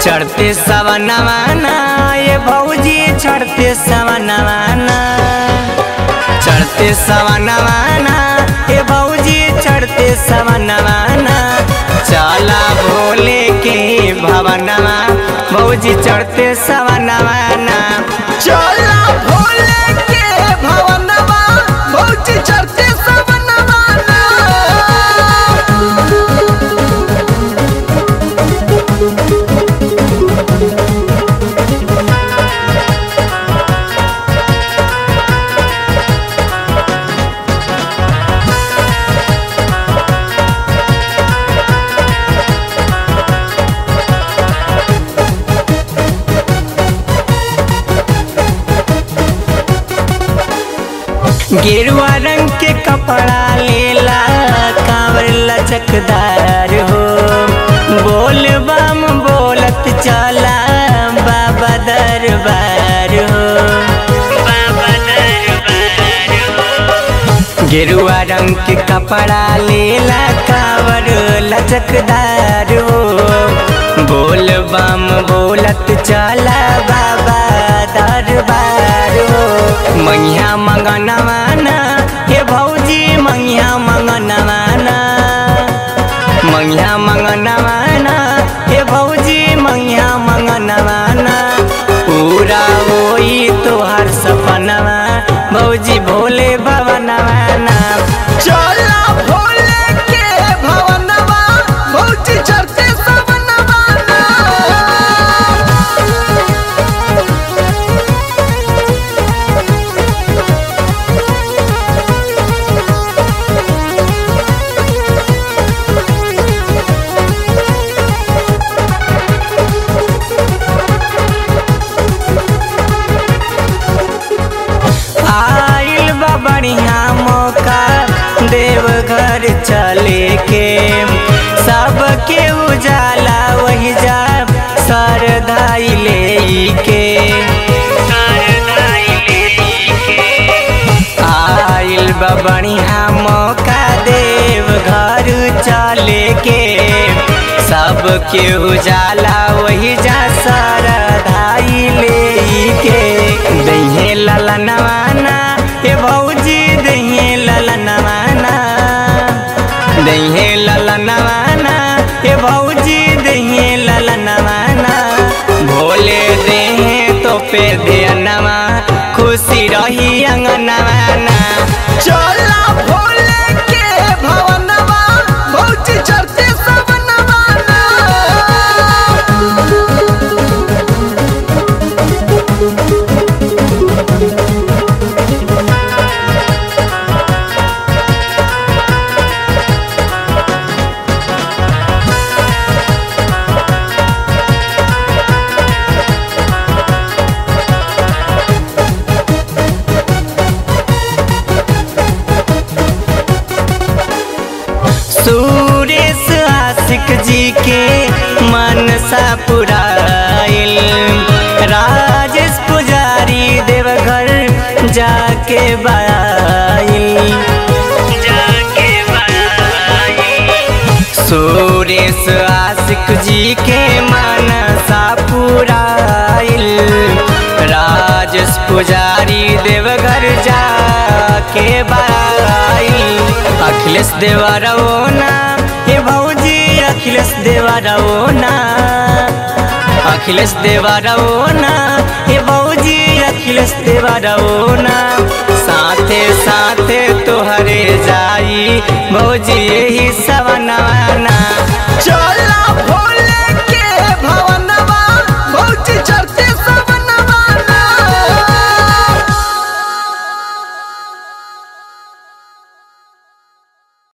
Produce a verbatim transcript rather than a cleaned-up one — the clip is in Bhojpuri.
चढ़ते सवनवाना ये भौजी चढ़ते सवनवाना, चढ़ते सवनवाना ये भौजी चढ़ते सवनवाना, चला भोले के भवनवा भौजी चढ़ते सवनवाना, चला भोले के भवनवा भौजी चढ़ते सवनवाना। गेरुआ रंग के कपड़ा लेला कांवर लचकदार हो, बोल बम बोलत चला बाबा दरबार हो, बाबा दरबार हो। गेरुआ रंग के कपड़ा लेला कांवर लचकदार हो, बोल बम बोलत चला बाबा दरबार हो। मैया मंगनवाना ये भौजी मैया मंगनवाना, मैया मंगनवाना ये भौजी मैया मंगनवाना, पूरा होई तोहर सपनवा भौजी भोले भवनवाना, चला भोले के भवनवा भौजी चढ़ते सवनवाना। आइल बा बढ़िया मौका देवघर चले के, सबके उजाला वही जा सरधाई ले के, आइल बा बढ़िया मौका देवघर चले के, सबके उजाला वही जा सरधाई ले के। दहिए ललनवाना ये भौजी दहिए ललनवाना, दहिए ललनवाना ये भौजी दहिए ललनवाना, भोले देहे तो पे देनवा खुशी रही अंगनवाना, चला भोले के भवनवा भौजी चढ़ते सवनवाना। सुरेश आशिक जी के मनसा पुराइल, राजेश पुजारी देवघर जाके बाइल, जाके बाइल। सुरेश आशिक जी के मनसा पुराइल, राजेश पुजारी देवघर जाके बाइल। अखिलेश देवरवना ये भौजी अखिलेश देवरवना, अखिलेश देवरवना ये भौजी अखिलेश देवरवना, साथे साथे तोहरे जाई भौजी यही सवनवाना।